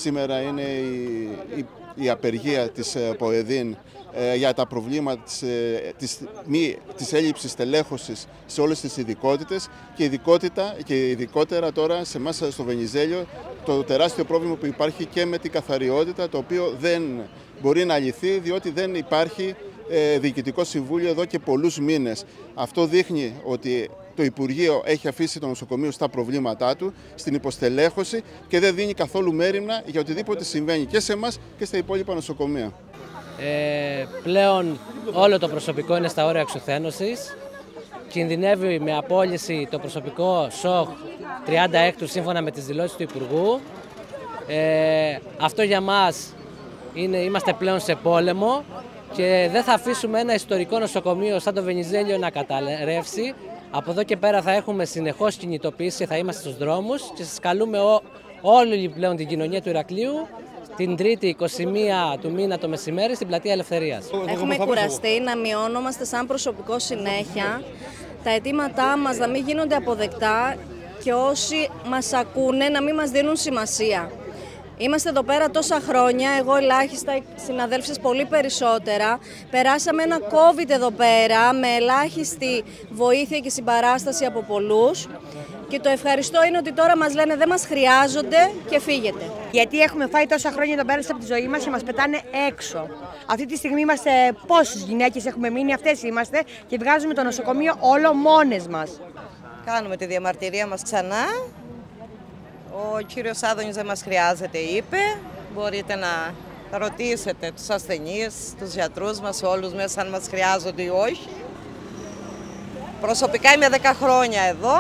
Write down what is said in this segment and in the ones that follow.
σήμερα είναι η απεργία της ΠΟΕΔΗΝ για τα προβλήματα της έλλειψης τελέχωσης σε όλες τις ειδικότητες και ειδικότερα τώρα σε εμάς στο Βενιζέλιο το τεράστιο πρόβλημα που υπάρχει και με την καθαριότητα, το οποίο δεν μπορεί να λυθεί διότι δεν υπάρχει διοικητικό συμβούλιο εδώ και πολλούς μήνες. Αυτό δείχνει ότι το Υπουργείο έχει αφήσει το νοσοκομείο στα προβλήματά του, στην υποστελέχωση και δεν δίνει καθόλου μέριμνα για οτιδήποτε συμβαίνει και σε εμάς και στα υπόλοιπα νοσοκομεία. Πλέον όλο το προσωπικό είναι στα όρια εξουθένωσης. Κινδυνεύει με απόλυση το προσωπικό ΣΟΧ 36 σύμφωνα με τις δηλώσεις του Υπουργού. Αυτό για μας είμαστε πλέον σε πόλεμο και δεν θα αφήσουμε ένα ιστορικό νοσοκομείο σαν το Βενιζέλιο να καταρρεύσει. Από εδώ και πέρα θα έχουμε συνεχώς κινητοποίηση, θα είμαστε στους δρόμους και σας καλούμε όλη πλέον την κοινωνία του Ηρακλείου την Τρίτη 21 του μήνα το μεσημέρι στην Πλατεία Ελευθερίας. Έχουμε κουραστεί να μειώνομαστε σαν προσωπικό συνέχεια, τα αιτήματά μας να μην γίνονται αποδεκτά και όσοι μας ακούνε να μην μας δίνουν σημασία. Είμαστε εδώ πέρα τόσα χρόνια, εγώ ελάχιστα, οι συναδέλφοι πολύ περισσότερα. Περάσαμε ένα COVID εδώ πέρα με ελάχιστη βοήθεια και συμπαράσταση από πολλούς. Και το ευχαριστώ είναι ότι τώρα μας λένε δεν μας χρειάζονται και φύγετε. Γιατί έχουμε φάει τόσα χρόνια εδώ πέρα από τη ζωή μας και μας πετάνε έξω. Αυτή τη στιγμή είμαστε πόσες γυναίκες έχουμε μείνει, αυτές είμαστε και βγάζουμε το νοσοκομείο όλο μόνες μας. Κάνουμε τη διαμαρτυρία μας ξανά. Ο κύριος Άδωνης δεν μας χρειάζεται, είπε. Μπορείτε να ρωτήσετε τους ασθενείς, τους γιατρούς μας, όλους μέσα αν μας χρειάζονται ή όχι. Προσωπικά είμαι 10 χρόνια εδώ.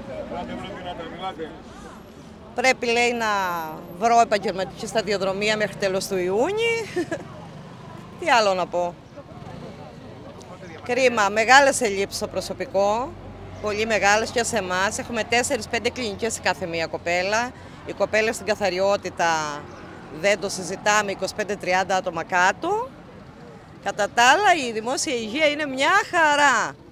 Πρέπει, λέει, να βρω επαγγελματική σταδιοδρομία μέχρι τέλος του Ιούνιου. Τι άλλο να πω. Κρίμα, μεγάλες ελλείψεις στο προσωπικό. Πολύ μεγάλες και σε εμάς. Έχουμε 4-5 κλινικές σε κάθε μία κοπέλα. Οι κοπέλες στην καθαριότητα δεν το συζητάμε, 25-30 άτομα κάτω. Κατά τα άλλα, η δημόσια υγεία είναι μια χαρά.